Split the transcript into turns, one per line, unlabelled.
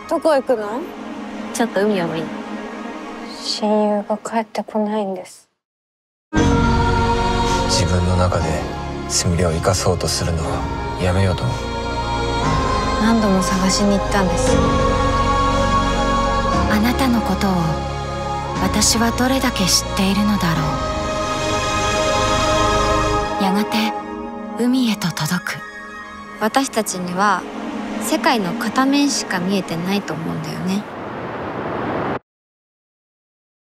どこ行くの？
ちょっと海を見に。
親友が帰ってこないんです。
自分の中ですみれを生かそうとするのはやめようと思う。
何度も探しに行ったんです。
あなたのことを私はどれだけ知っているのだろう。やがて海へと届く。
私たちには世界の片面しか見えてないと思うんだよね。